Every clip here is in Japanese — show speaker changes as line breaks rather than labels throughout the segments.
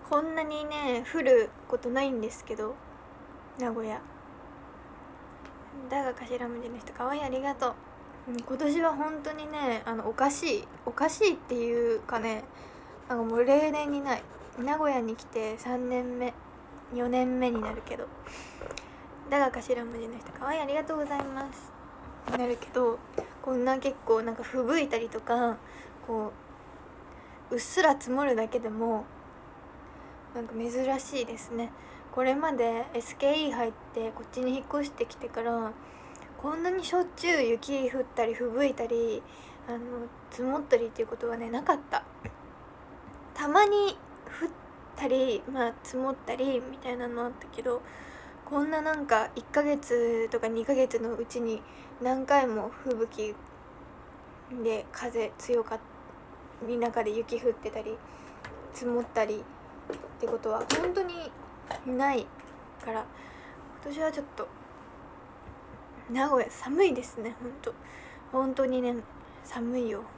こんなにね降ることないんですけど、名古屋。だが頭文字の人かわいい、ありがとう。今年は本当にねおかしいっていうかね、なんかもう例年にない。名古屋に来て3年目4年目になるけど、だが頭文字の人かわいい、ありがとうございますなるけど、こんな結構なんか吹雪いたりとか、こううっすら積もるだけでもなんか珍しいですね。これまで SKE 入ってこっちに引っ越してきてからこんなにしょっちゅう雪降ったり吹雪いたり積もったりっていうことはねなかった。たまに降ったり積もったりみたいなのあったけど、こんななんか1ヶ月とか2ヶ月のうちに何回も吹雪で風強かった中で雪降ってたり積もったりってことは本当にないから、今年はちょっと名古屋寒いですね。本当にね寒いよ。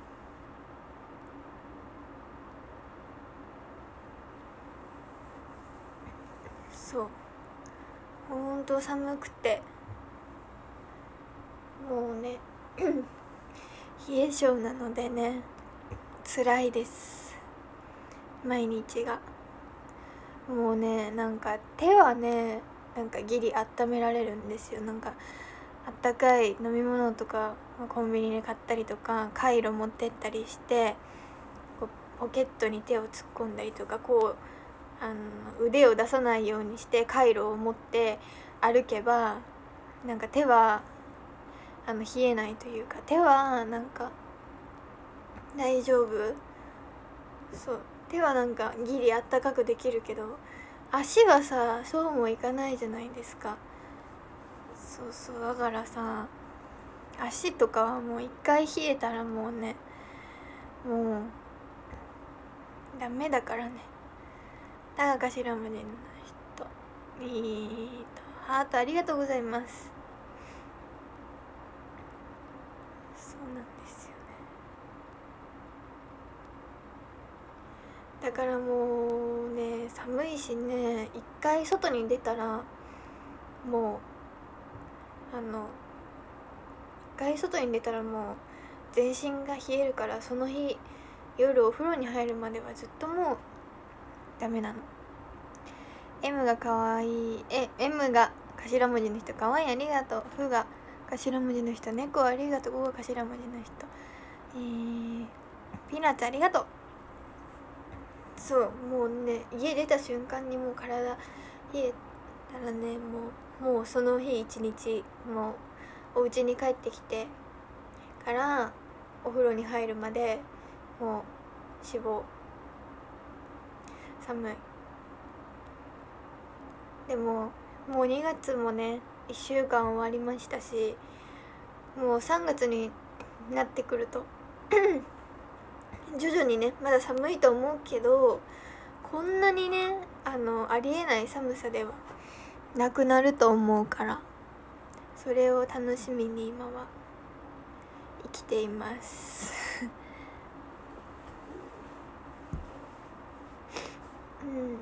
そう、本当寒くてもうね冷え性なのでね辛いです、毎日が。もうねなんか手はねなんかギリ温められるんですよ。なんかあったかい飲み物とかコンビニで買ったりとか、カイロ持ってったりして、こうポケットに手を突っ込んだりとか、こう腕を出さないようにしてカイロを持って歩けばなんか手は冷えないというか、手はなんか大丈夫。そう、手はなんかギリあったかくできるけど、足はさそうもいかないじゃないですか。そうだからさ、足とかはもう一回冷えたらもうねもうダメだからね。だが頭文字の人ハートありがとうございます。そうなんですよね。だからもうね寒いしね、一回外に出たらもう一回外に出たらもう全身が冷えるから、その日夜お風呂に入るまではずっともうダメなの。 M がかわいい。M が頭文字の人かわいい、ありがとう。ふが頭文字の人、猫ありがとう。5が頭文字の人、ピーナッツありがとう。そう、もうね家出た瞬間にもう体冷えたらね、もうその日一日もうお家に帰ってきてからお風呂に入るまでもう死亡。寒い。でももう2月もね1週間終わりましたし、もう3月になってくると徐々にねまだ寒いと思うけど、こんなにねありえない寒さではなくなると思うから、それを楽しみに今は生きていますうん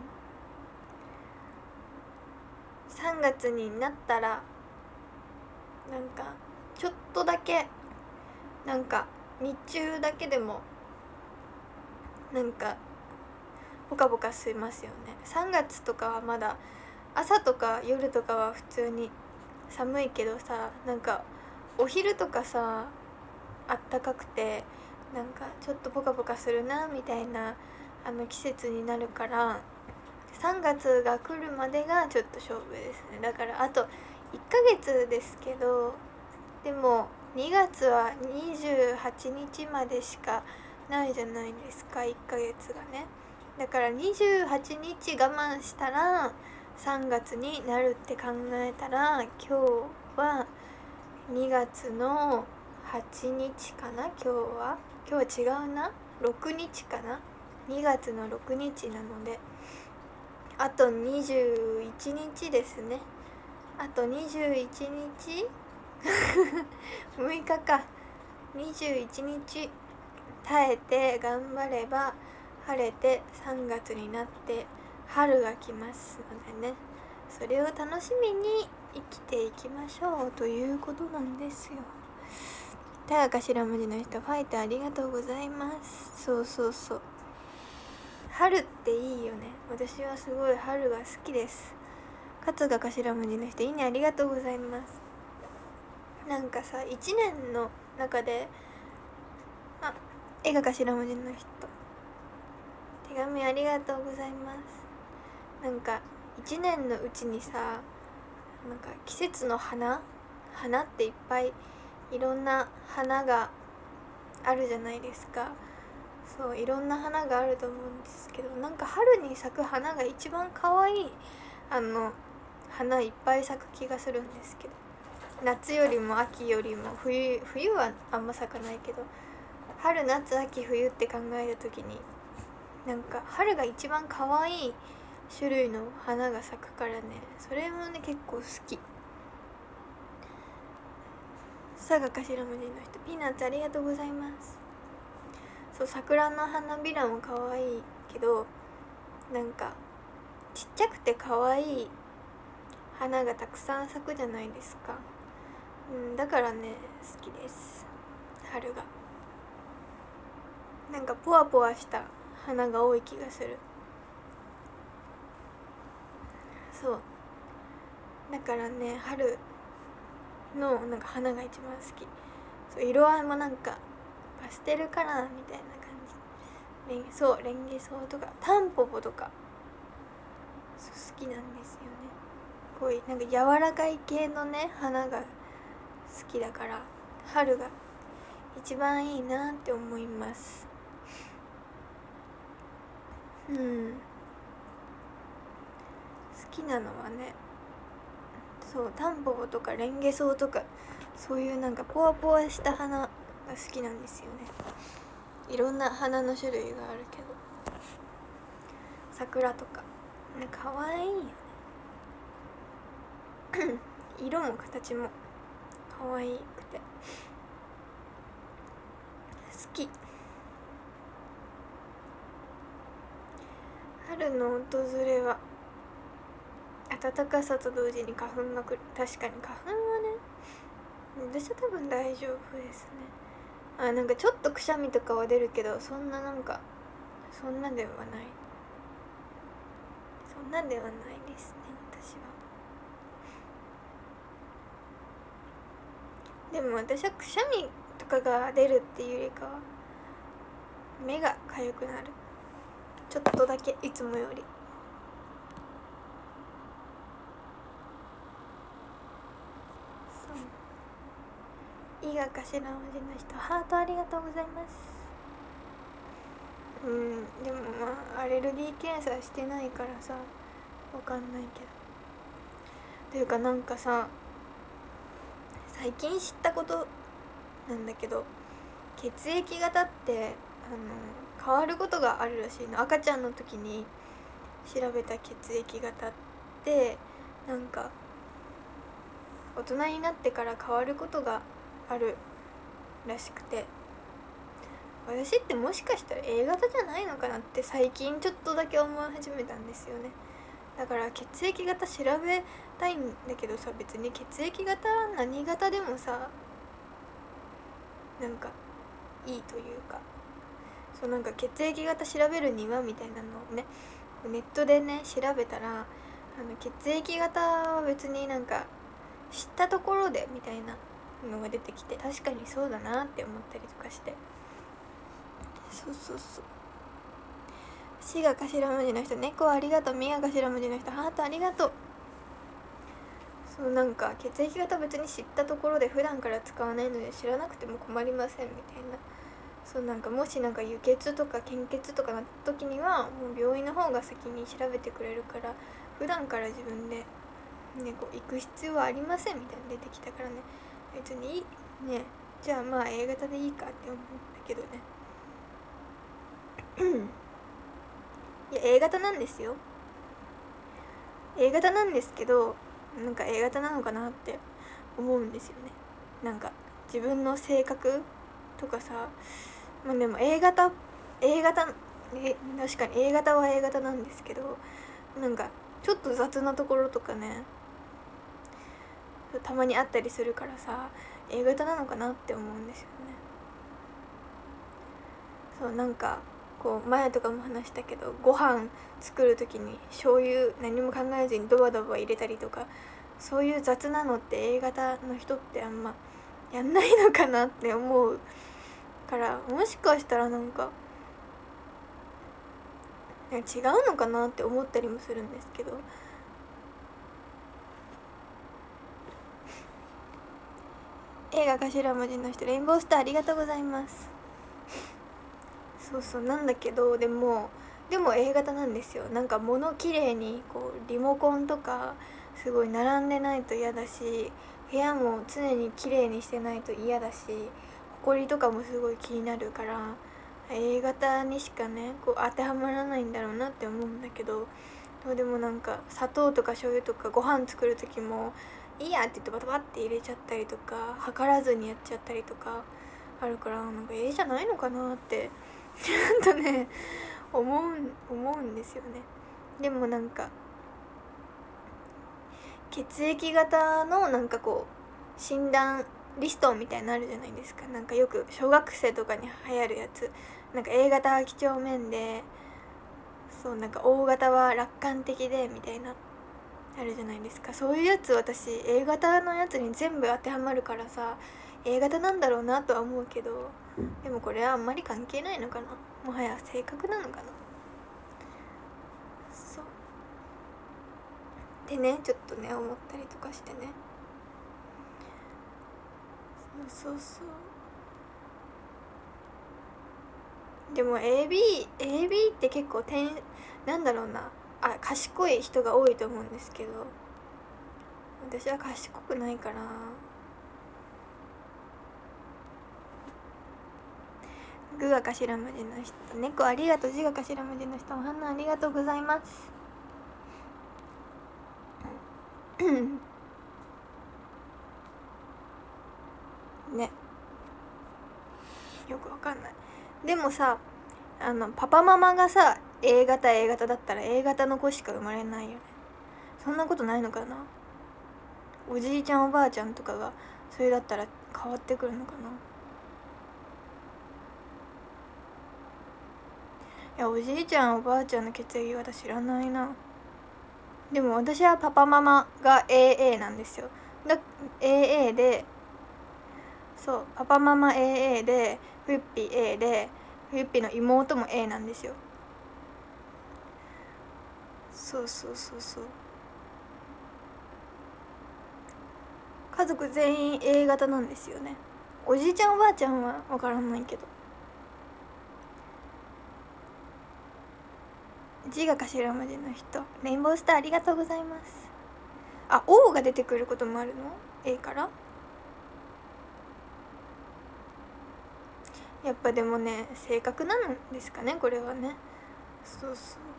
3月になったらなんかちょっとだけなんか日中だけでもなんかポカポカしますよね。3月とかはまだ朝とか夜とかは普通に寒いけどさ、なんかお昼とかさあったかくてなんかちょっとポカポカするなみたいな季節になるから、3月が来るまでがちょっと勝負ですね。だからあと1ヶ月ですけど、でも2月は28日までしかないじゃないですか、1ヶ月がね。だから28日我慢したら3月になるって考えたら、今日は2月の8日かな。今日は違うな、6日かな。2月の6日なのであと21日ですね。あと21日6日か。21日耐えて頑張れば晴れて3月になって春が来ますのでね、それを楽しみに生きていきましょうということなんですよ。たが頭文字の人、ファイトありがとうございます。そうそうそう、春っていいよね。私はすごい春が好きです。かつが頭文字の人、いいねありがとうございます。なんかさ、1年の中で絵が頭文字の人、手紙ありがとうございます。なんか1年のうちにさ、なんか季節の花っていっぱいいろんな花があるじゃないですか。そう、いろんな花があると思うんですけど、なんか春に咲く花が一番可愛い花いっぱい咲く気がするんですけど、夏よりも秋よりも冬はあんま咲かないけど、春夏秋冬って考えた時に、なんか春が一番可愛い種類の花が咲くからね、それもね結構好き。さが頭文字の人、ピーナッツありがとうございます。そう、桜の花びらも可愛いけど、なんかちっちゃくて可愛い花がたくさん咲くじゃないですか。だからね好きです、春が。なんかポワポワした花が多い気がする。そうだからね、春のなんか花が一番好き。そう、色合いもなんかパステルカラーみたいな感じ。そう、レンゲソウとかタンポポとかそう好きなんですよね。こういうなんか柔らかい系のね花が好きだから、春が一番いいなって思います。好きなのはね、そうタンポポとかレンゲソウとか、そういうなんかポワポワした花が好きなんですよね。いろんな花の種類があるけど、桜とかね、かわいいよね色も形もかわいくて好き。春の訪れは暖かさと同時に花粉が来る。確かに花粉はね、私は多分大丈夫ですね。なんかちょっとくしゃみとかは出るけど、そんなではないですね、私は。でも私はくしゃみとかが出るっていうよりかは目が痒くなる、ちょっとだけ、いつもより。いが頭文字の人、ハートありがとうございます。でもアレルギー検査してないからさわかんないけど。というかなんかさ、最近知ったことなんだけど、血液型って変わることがあるらしいの。赤ちゃんの時に調べた血液型ってなんか大人になってから変わることがあるらしくて、私ってもしかしたら A 型じゃないのかなって最近ちょっとだけ思い始めたんですよね。だから血液型調べたいんだけどさ、別に血液型何型でもさなんかいいというか、そうなんか血液型調べるにはみたいなのをねネットでね調べたら、血液型は別になんか知ったところでみたいなのが出てきて、確かにそうだなって思ったりとかして、そうしが頭文字の人、猫ありがとう。みが頭文字の人、ハートありがとう。そうなんか血液型別に知ったところで普段から使わないので知らなくても困りませんみたいな。そうなんかもしなんか輸血とか献血とかなった時にはもう病院の方が先に調べてくれるから、普段から自分でねこう行く必要はありませんみたいな出てきたからね、別にいいね、じゃあまあ A 型でいいかって思ったけどねいや A 型なんですよ。 A 型なんですけど、なんか A 型なのかなって思うんですよね。なんか自分の性格とかさ、でも A 型確かに A 型は A 型なんですけど、 なんかちょっと雑なところとかねたまにあったりするからさ、A 型なのかなって思うんですよね。そうなんかこう前とかも話したけど、ご飯作る時に醤油何も考えずにドバドバ入れたりとか、そういう雑なのって A 型の人ってあんまやんないのかなって思うから、もしかしたらなんか違うのかなって思ったりもするんですけど、映画頭文字の人レインボースターありがとうございます。そうそうなんだけど、でも A 型なんですよ。なんか物きれいにこうリモコンとかすごい並んでないと嫌だし、部屋も常にきれいにしてないと嫌だし、ほこりとかもすごい気になるから A 型にしかねこう当てはまらないんだろうなって思うんだけど、でもなんか砂糖とか醤油とかご飯作る時もいいやって言ってバタバって入れちゃったりとか、測らずにやっちゃったりとかあるから、なんかじゃないのかなってちゃんとね思うんですよね。でもなんか血液型のなんかこう診断リストみたいになるじゃないですか。なんかよく小学生とかに流行るやつ、なんか A 型は几帳面で、そうなんか O 型は楽観的でみたいなあるじゃないですか。そういうやつ私 A 型のやつに全部当てはまるからさ、 A 型なんだろうなとは思うけど、でもこれはあんまり関係ないのかな、もはや性格なのかな。そうでね、ちょっとね思ったりとかしてね。そうでも AB って結構なんだろうな、賢い人が多いと思うんですけど、私は賢くないから。グが頭文字の人、猫ありがとう。字が頭文字の人、お花ありがとうございます。ね、よくわかんない。でもさ、パパママがさ A 型だったら A 型の子しか生まれないよね。そんなことないのかな。おじいちゃんおばあちゃんとかがそれだったら変わってくるのかな。いやおじいちゃんおばあちゃんの血液型知らないな。でも私はパパママが AA なんですよ。AA で、そうパパママ AA で、フッピ A で、フッピの妹も A なんですよ。そう家族全員 A 型なんですよね。おじいちゃんおばあちゃんは分からないけど。字が頭文字の人、レインボースターありがとうございます。O が出てくることもあるの A から。やっぱでもね性格なんですかねこれはね。そう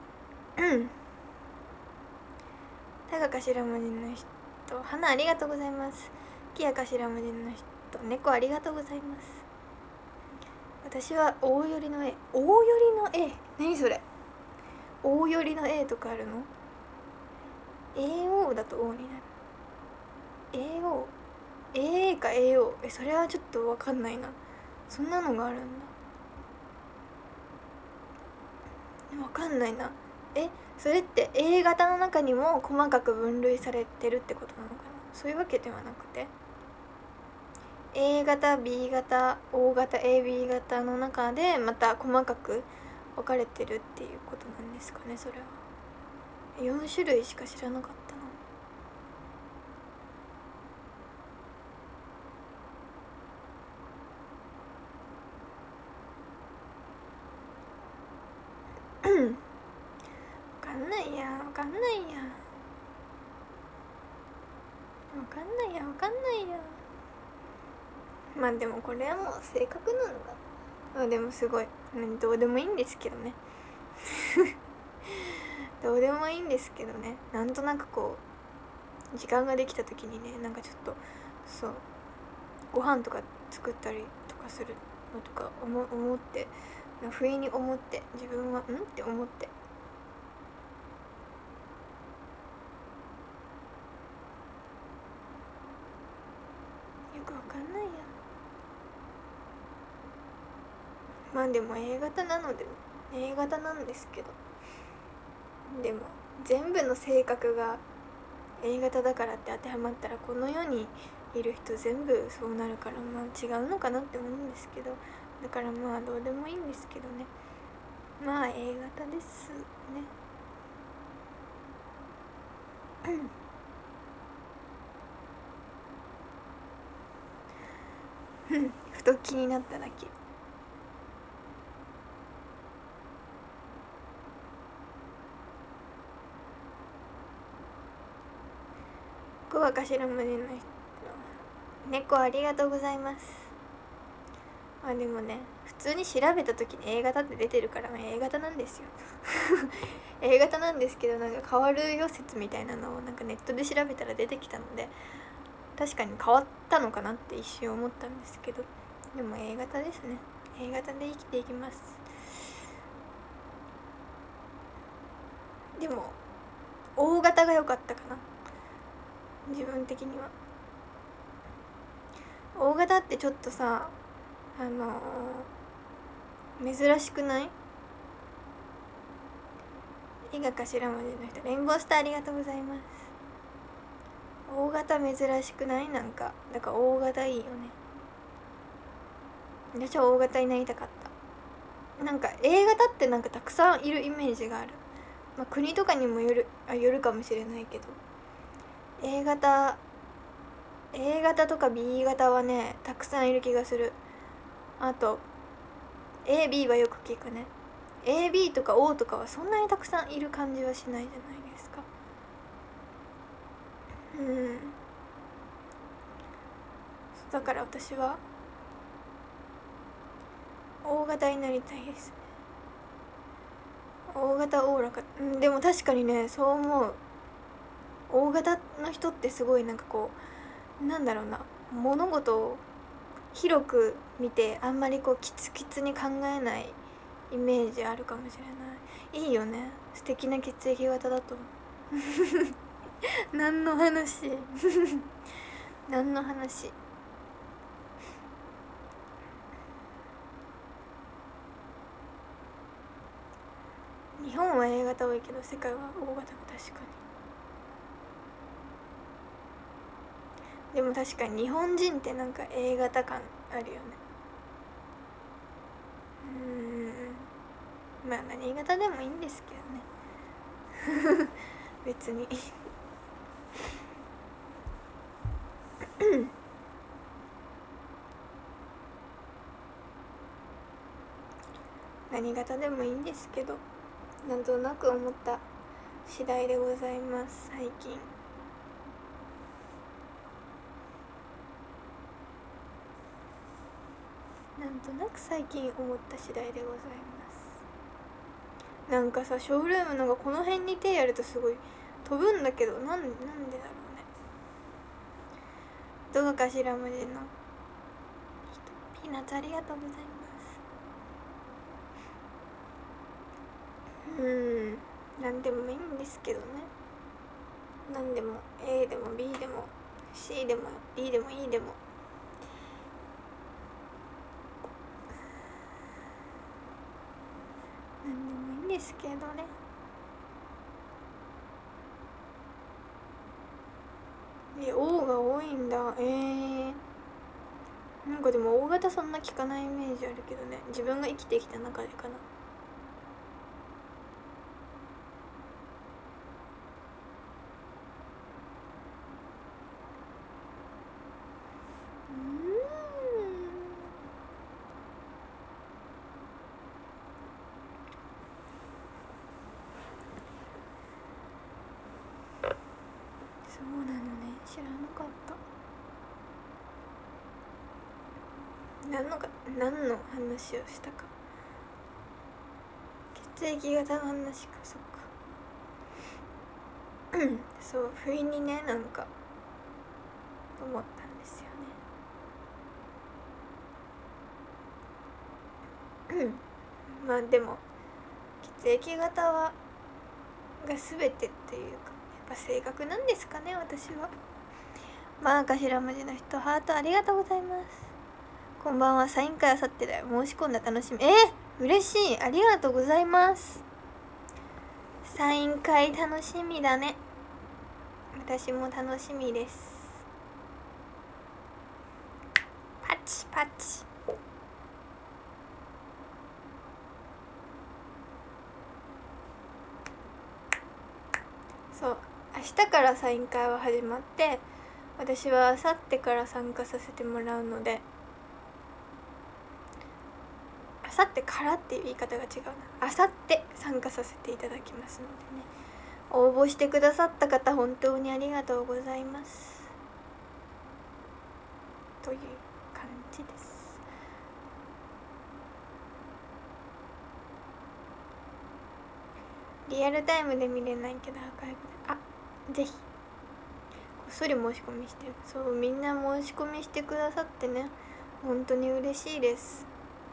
たが頭文字の人、花ありがとうございます。きや頭文字の人、猫ありがとうございます。私は大寄りの A。 大寄りの A、 何それ。大寄りの A とかあるの。 AO だと O になる。 AO、AA か AO、 それはちょっと分かんないな。そんなのがあるんだ。分かんないな。それって A 型の中にも細かく分類されてるってことなのかな。そういうわけではなくて A 型 B 型 O 型 AB 型の中でまた細かく分かれてるっていうことなんですかね。それは4種類しか知らなかったな。分かんないや分かんないや。まあでもこれはもう性格なのか。でもすごいどうでもいいんですけどね。どうでもいいんですけどね。なんとなくこう時間ができた時にね、なんかちょっとそうご飯とか作ったりとかするのとか思って、不意に思って、自分はって思ってかんないや。まあでも A 型なので、ね、A 型なんですけど、でも全部の性格が A 型だからって当てはまったらこの世にいる人全部そうなるから、まあ違うのかなって思うんですけど、だからまあどうでもいいんですけどね。まあ A 型ですね。ふと気になっただけ。5は頭文字の人。猫ありがとうございます。あでもね、普通に調べた時に A 型って出てるから、A 型なんですよA 型なんですけど、なんか変わるよ説みたいなのをなんかネットで調べたら出てきたので、確かに変わったのかなって一瞬思ったんですけど、でも A 型ですね。 A 型で生きていきます。でも O 型が良かったかな、自分的には。O 型ってちょっとさ、珍しくない？いが頭文字の人、レインボースターありがとうございます。大型珍しくない？なんかだから大型いいよね。私は大型になりたかった。なんか A 型ってなんかたくさんいるイメージがある。まあ、国とかにもよるかもしれないけど、 A 型とか B 型はねたくさんいる気がする。あと AB はよく聞くね。 AB とか O とかはそんなにたくさんいる感じはしないじゃないですか。だから私は大型になりたいです。大型おおらか、でも確かにねそう思う。大型の人ってすごいなんかこう、なんだろうな、物事を広く見てあんまりこうキツキツに考えないイメージあるかもしれない。いいよね、素敵な血液型だと思う何の話何の話。日本は A 型多いけど世界は O 型も確かに。でも確かに日本人ってなんか A 型感あるよね。まあ何型でもいいんですけどね別に何型でもいいんですけど、なんとなく思った次第でございます。最近なんとなく最近思った次第でございます。なんかさ、ショールームのがこの辺に手やるとすごい飛ぶんだけど、なんでだろうね。どが頭文字の人、ピーナッツありがとうございます。なんでもいいんですけどね。なんでも A でも B でも C でも D でも E でもなんでもいいんですけどね。O が多いんだ。なんかでも O 型そんな聞かないイメージあるけどね、自分が生きてきた中でかな。そうなのね、知らなかった。何の話をしたか。血液型の話か。そっかそう不意にね、なんか思ったんですよねまあでも血液型が全てっていうか、やっぱ性格なんですかね、私は。 まあ頭文字の人ハートありがとうございます。こんばんは。サイン会あさってだよ。申し込んだ。楽しみ。嬉しい。ありがとうございます。サイン会楽しみだね。私も楽しみです。パチパチ。そう、明日からサイン会は始まって、私はあさってから参加させてもらうので、あさってからっていう言い方が違うな。あさって参加させていただきますのでね、応募してくださった方本当にありがとうございますという感じです。リアルタイムで見れないけどアーカイブで、ぜひこっそり申し込みしてる。そう、みんな申し込みしてくださってね、本当に嬉しいです。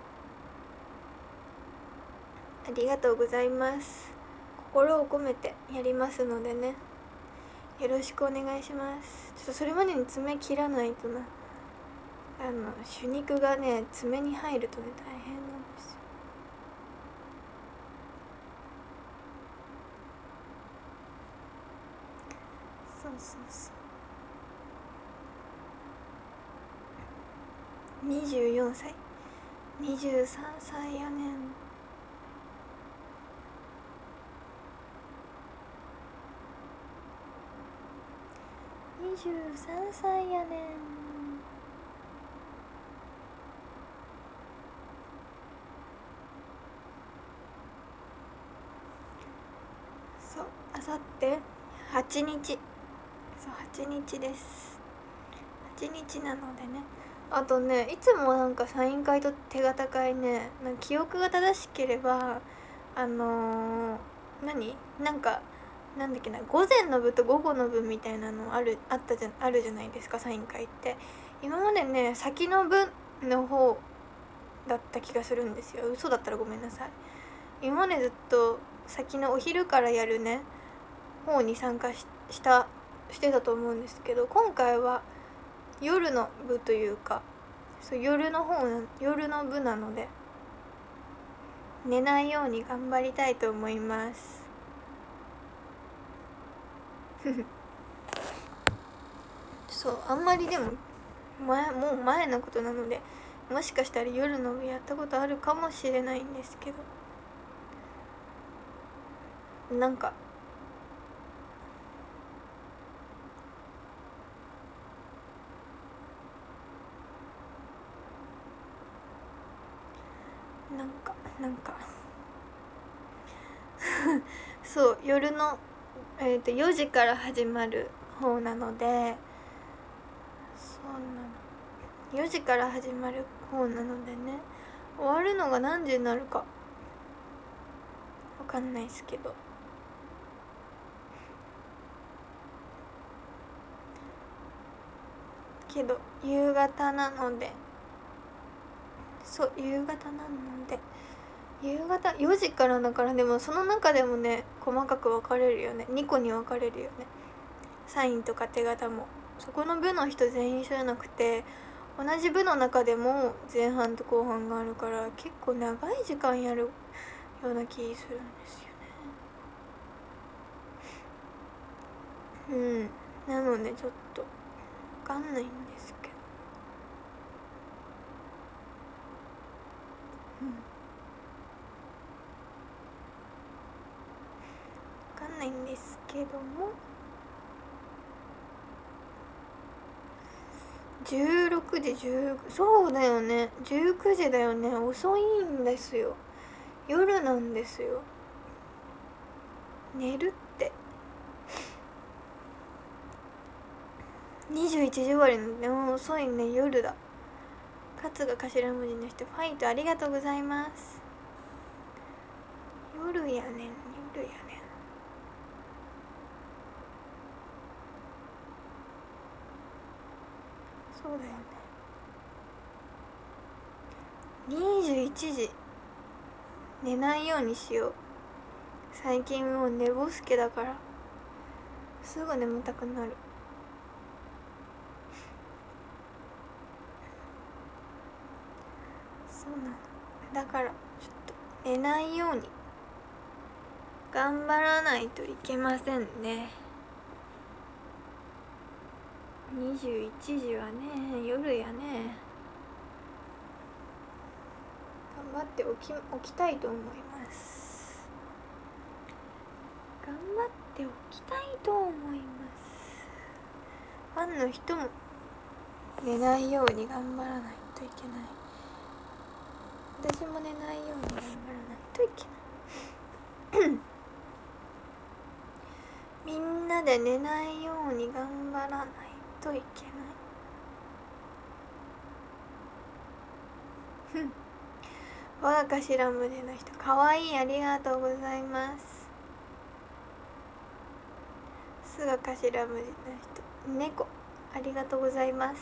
ありがとうございます。心を込めてやりますのでね、よろしくお願いします。ちょっとそれまでに爪切らないとな。手肉がね、爪に入るとね、大変なんですよ。そうそうそう。24歳23歳やねん。23歳やねん。そう、あさって8日、そう8日です。8日なのでね、あとね、いつもなんかサイン会と手形会ね、なんか記憶が正しければなんかなんだっけな、午前の部と午後の部みたいなのあるじゃないですか、サイン会って。今までね、先の部の方だった気がするんですよ。嘘だったらごめんなさい。今までずっと先のお昼からやるね方に参加してたと思うんですけど、今回は夜の部というか、そう夜の部なので、寝ないように頑張りたいと思います。そう、あんまりでももう前のことなので、もしかしたら夜の部やったことあるかもしれないんですけど、なんかそう夜の、4時から始まる方なので、そうなの、4時から始まる方なのでね、終わるのが何時になるかわかんないですけど、夕方なので、そう夕方なので、夕方4時からだから、でもその中でもね、細かく分かれるよね。2個に分かれるよね、サインとか手形も。そこの部の人全員一緒じゃなくて、同じ部の中でも前半と後半があるから、結構長い時間やるような気するんですよね。なのでちょっと分かんないんですけど、分かんないんですけども、16時19、そうだよね、19時だよね。遅いんですよ、夜なんですよ。寝るって21時終わりなんで、もう遅いね、夜だ。カツが頭文字の人、ファイトありがとうございます。夜やねん。そうだよね、21時寝ないようにしよう。最近もう寝ぼすけだからすぐ眠たくなる。 なの。だからちょっと寝ないように頑張らないといけませんね。21時はね、夜やね。頑張って起きたいと思います。頑張って起きたいと思います。ファンの人も寝ないように頑張らないといけない。私も寝ないように頑張らないといけないみんなで寝ないように頑張らないといけない我が頭文字の人、かわいい、ありがとうございます。すが頭文字の人、猫、ありがとうございます。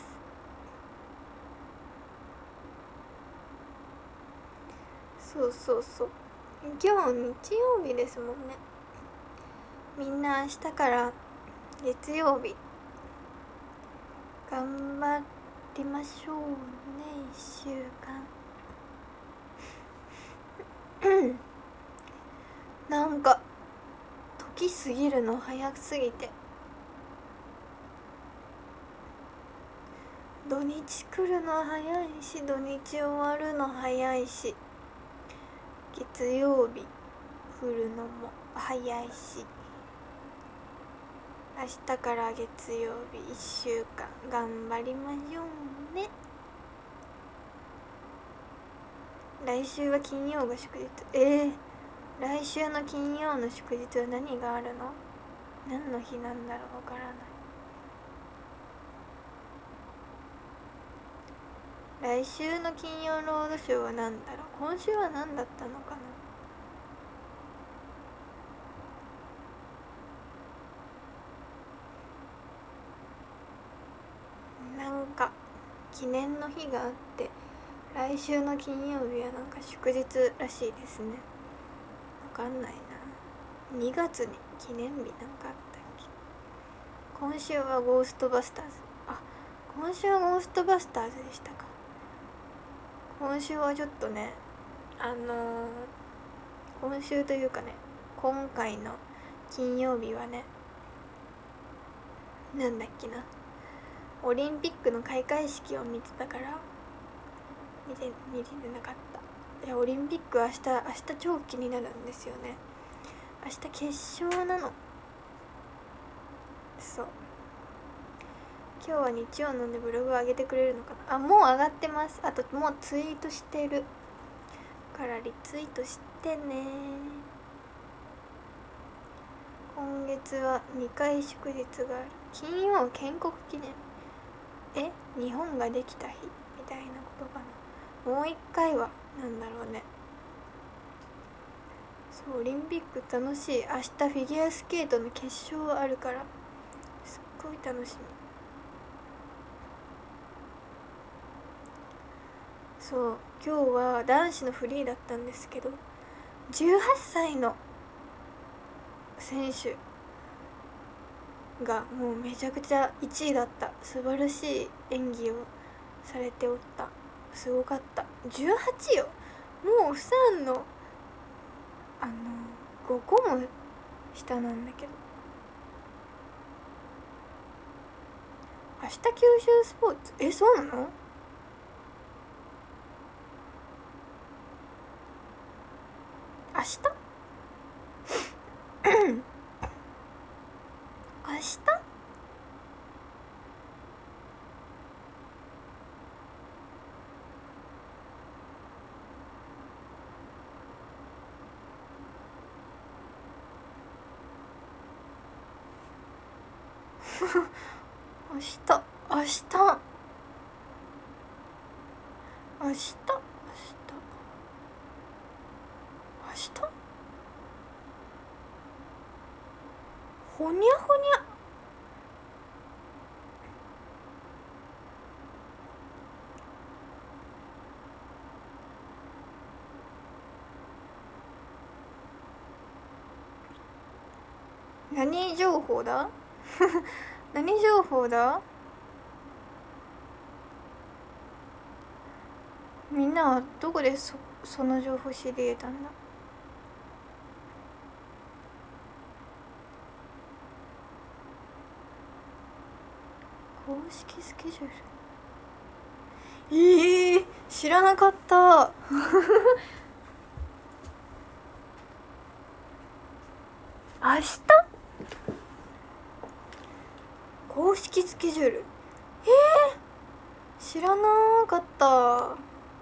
そうそうそう、今日日曜日ですもんね。みんな明日から月曜日頑張りましょうね。1週間なんか時過ぎるの早すぎて、土日来るの早いし、土日終わるの早いし、月曜日来るのも早いし、明日から月曜日1週間頑張りましょうね。来週は金曜が祝日。来週の金曜の祝日は何があるの？何の日なんだろう、わからない。来週の金曜ロードショーは何だろう。今週は何だったのかな。なんか記念の日があって、来週の金曜日はなんか祝日らしいですね。わかんないな。2月に記念日なんかあったっけ。今週はゴーストバスターズ。今週はゴーストバスターズでしたか。今週はちょっとね、今週というかね、今回の金曜日はね、なんだっけな、オリンピックの開会式を見てたから見てなかった。いや、オリンピック明日超気になるんですよね。明日決勝なの。そう、今日は日曜なんでブログ上げてくれるのかな。もう上がってます。あともうツイートしてるからリツイートしてね。今月は2回祝日がある。金曜建国記念、日本ができた日みたいなことかな。もう1回はなんだろうね。そう、オリンピック楽しい。明日フィギュアスケートの決勝あるからすっごい楽しみ。そう、今日は男子のフリーだったんですけど、18歳の選手がもうめちゃくちゃ1位だった。素晴らしい演技をされておった。すごかった。18よ。もうフサンの5個も下なんだけど。明日九州スポーツ、そうなの？明日明日明日ほにゃほにゃ。何情報だ何情報だ。 みんなはどこでその情報知り得たんだ。公式スケジュール、知らなかった明日公式スケジュール、知らなかった。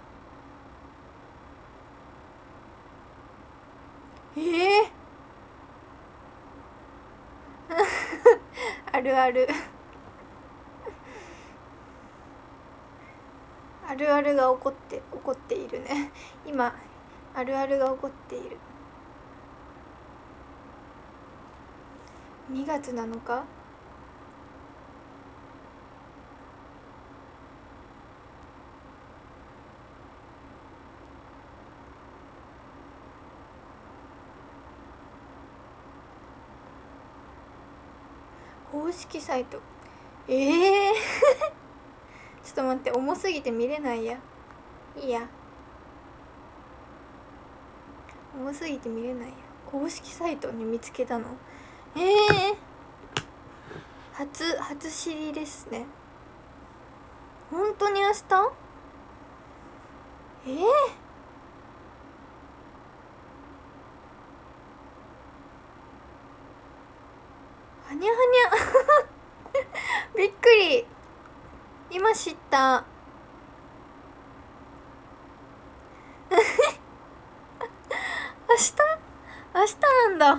あるあるあるあるが起こっているね今あるあるが起こっている。2月7日、公式サイト、ちょっと待って、重すぎて見れないや。いいや、重すぎて見れないや。公式サイトに見つけたの。初知りですね。本当に明日？はにゃはにゃびっくり、今知った明日なんだ。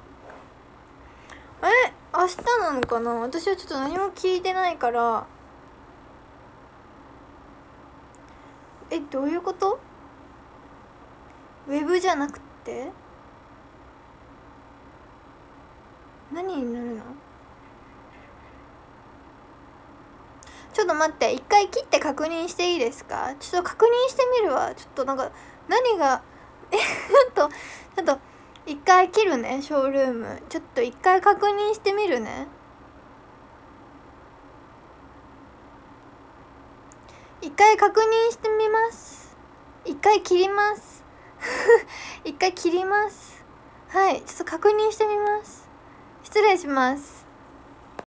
明日なのかな。私はちょっと何も聞いてないから。どういうこと？ウェブじゃなくて何になるの？ちょっと待って、一回切って確認していいですか？ちょっと確認してみるわ。ちょっとなんか何がちょっと一回切るね、ショールーム。ちょっと一回確認してみるね。一回確認してみます。一回切ります一回切ります。はい、ちょっと確認してみます。失礼します。